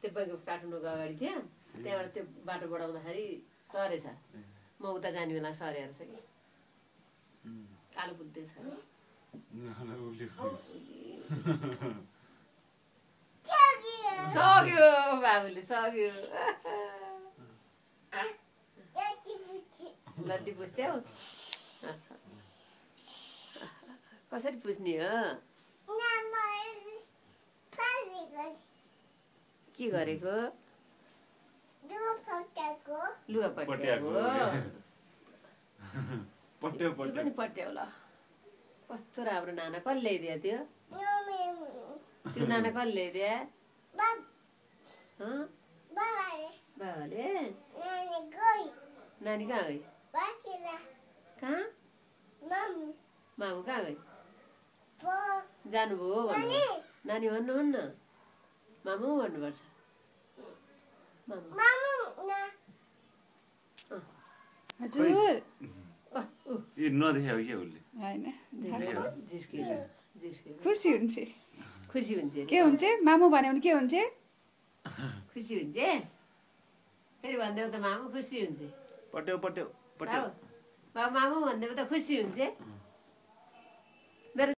त्यो काठमाडौँको अगाडि थियो त्यहाँबाट त्यो बाटो बढाउँदाखेरि सरेछ म उता जाने बेला सरेर छ कि कालो पुल्दै छ सक्यो बाबुले सक्यो लड्डी पुछ्यौ कसरी पुछ्ने हो के गरेको लुगा पट्याएको पनि पट्याउ ल कस्तो राम्रो नाना कसले ल्याइदियो त्यो त्यो नाना कसले ल्याइदियो बाबाले नानी कहाँ गई कहाँ मामु कहाँ गई जानुभयो नानी भन्नुहुन्न मामु भन्नुपर्छ हजुर यो नदेखायो के उसले हैन खुसी हुन्छ खुसी हुन्छ के हुन्छ मामु भन्यो भने के हुन्छ खुसी हुन्छ फेरि भन्दै त मामु खुसी हुन्छ पट्याउ पट्याउ बाबु मामु भन्दै त खुसी हुन्छ